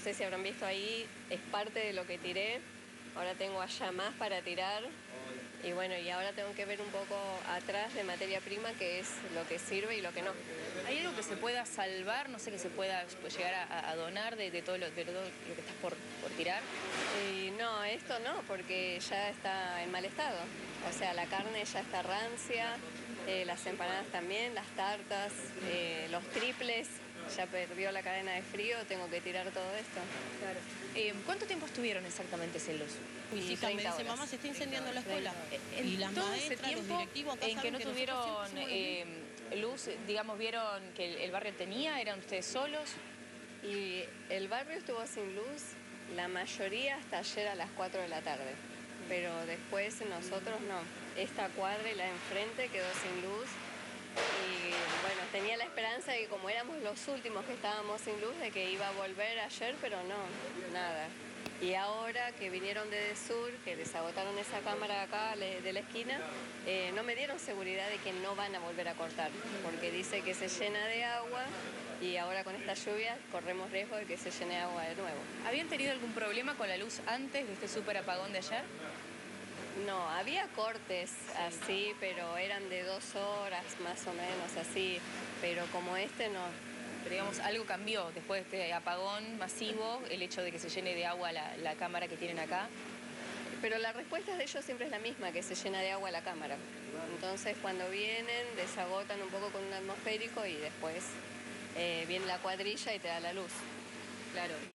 sé si habrán visto ahí, es parte de lo que tiré. Ahora tengo allá más para tirar. Y bueno, y ahora tengo que ver un poco atrás de materia prima, qué es lo que sirve y lo que no. ¿Hay algo que se pueda salvar, no sé, que se pueda llegar a donar de todo lo que estás por tirar? Y no, esto no, porque ya está en mal estado. O sea, la carne ya está rancia, las empanadas también, las tartas, los triples, ya perdió la cadena de frío, tengo que tirar todo esto. Claro. ¿Cuánto tiempo estuvieron exactamente sin luz? Mis Y hijas me 30 dicen, horas. mamá, se está incendiando la escuela. En Y las todo ese maestras, los tiempo directivos acá en que saben no nosotros tuvieron siempre somos luz, digamos, vieron que el barrio tenía, ¿eran ustedes solos? Y el barrio estuvo sin luz, la mayoría hasta ayer a las 4 de la tarde. Pero después nosotros no. Esta cuadra y la de enfrente quedó sin luz. Y bueno, tenía la esperanza de que como éramos los últimos que estábamos sin luz, de que iba a volver ayer, pero no, nada. Y ahora que vinieron de Edesur, que les agotaron esa cámara acá de la esquina, no me dieron seguridad de que no van a volver a cortar, porque dice que se llena de agua y ahora con esta lluvia corremos riesgo de que se llene de agua de nuevo. ¿Habían tenido algún problema con la luz antes de este súper apagón de ayer? No, había cortes así, pero eran de 2 horas más o menos así, pero como este no. Pero digamos, algo cambió después de este apagón masivo, el hecho de que se llene de agua la cámara que tienen acá. Pero la respuesta de ellos siempre es la misma, que se llena de agua la cámara. Entonces cuando vienen desagotan un poco con un atmosférico y después viene la cuadrilla y te da la luz. Claro.